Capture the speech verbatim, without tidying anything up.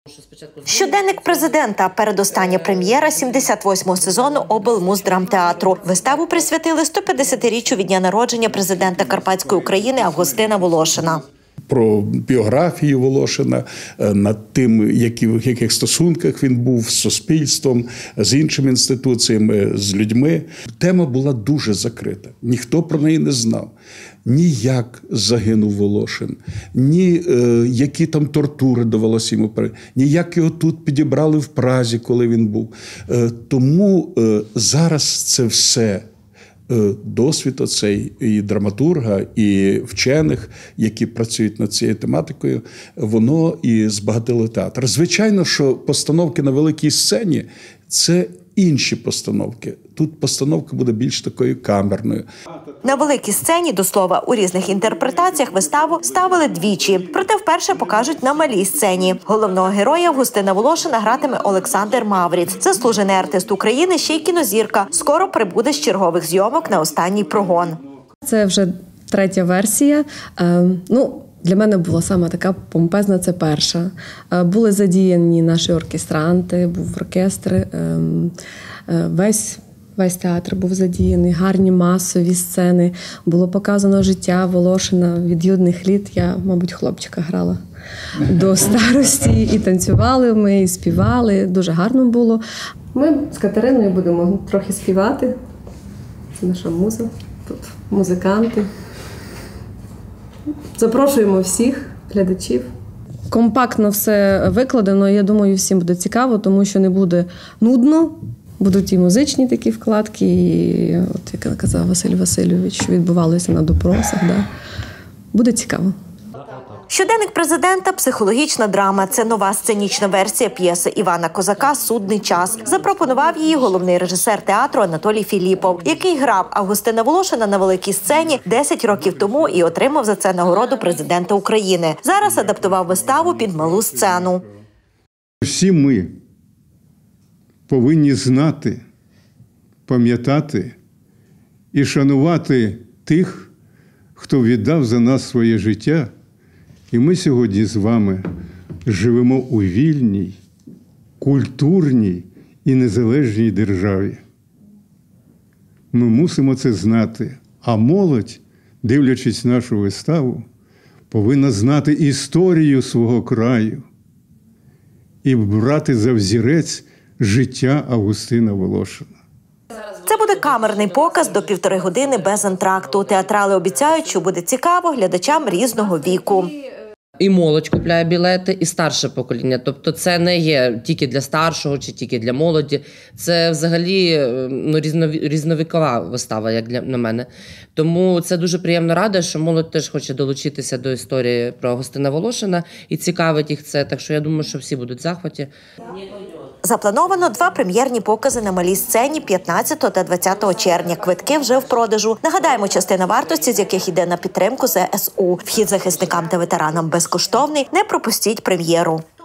Щоденник президента – передостання прем'єра сімдесят восьмого сезону облмуздрамтеатру. Виставу присвятили сто п'ятдесятиріччю від дня народження президента Карпатської України Августина Волошина. Про біографію Волошина, над тим, які, в яких стосунках він був з суспільством, з іншими інституціями, з людьми. Тема була дуже закрита. Ніхто про неї не знав. Ні як загинув Волошин, ні е, які там тортури довелося йому пережити, ні як його тут підібрали в Празі, коли він був. Е, тому е, зараз це все досвід оцей і драматурга, і вчених, які працюють над цією тематикою, воно і збагатило театр. Звичайно, що постановки на великій сцені – це інші постановки. Тут постановка буде більш такою камерною. На великій сцені, до слова, у різних інтерпретаціях виставу ставили двічі. Проте вперше покажуть на малій сцені. Головного героя Августина Волошина гратиме Олександр Мавріц. Заслужений артист України, ще й кінозірка. Скоро прибуде з чергових зйомок на останній прогон. Це вже третя версія. Ну, для мене була саме така помпезна, це перша. Були задіяні наші оркестранти, був оркестр, весь Весь театр був задіяний, гарні масові сцени. Було показано життя Волошина від юних літ. Я, мабуть, хлопчика грала до старості. І танцювали ми, і співали. Дуже гарно було. Ми з Катериною будемо трохи співати. Це наша муза. Тут музиканти. Запрошуємо всіх глядачів. Компактно все викладено. Я думаю, всім буде цікаво, тому що не буде нудно. Будуть і музичні такі вкладки, і, от, як казав Василь Васильович, що відбувалося на допросах. Да. Буде цікаво. Щоденник президента – психологічна драма. Це нова сценічна версія п'єси Івана Козака «Судний час». Запропонував її головний режисер театру Анатолій Філіпов, який грав Августина Волошина на великій сцені десять років тому і отримав за це нагороду президента України. Зараз адаптував виставу під малу сцену. Всі ми повинні знати, пам'ятати і шанувати тих, хто віддав за нас своє життя. І ми сьогодні з вами живемо у вільній, культурній і незалежній державі. Ми мусимо це знати. А молодь, дивлячись нашу виставу, повинна знати історію свого краю і брати за взірець життя Августина Волошина. Це буде камерний показ до півтори години без антракту. Театрали обіцяють, що буде цікаво глядачам різного віку. І молодь купляє білети, і старше покоління. Тобто це не є тільки для старшого чи тільки для молоді. Це взагалі ну, різновікова вистава, як для на мене. Тому це дуже приємно рада, що молодь теж хоче долучитися до історії про Августина Волошина і цікавить їх це. Так що я думаю, що всі будуть в захваті. Заплановано два прем'єрні покази на малій сцені п'ятнадцятого та двадцятого червня. Квитки вже в продажу. Нагадаємо, частина вартості, з яких йде на підтримку зе ес у. Вхід захисникам та ветеранам безкоштовний. Не пропустіть прем'єру.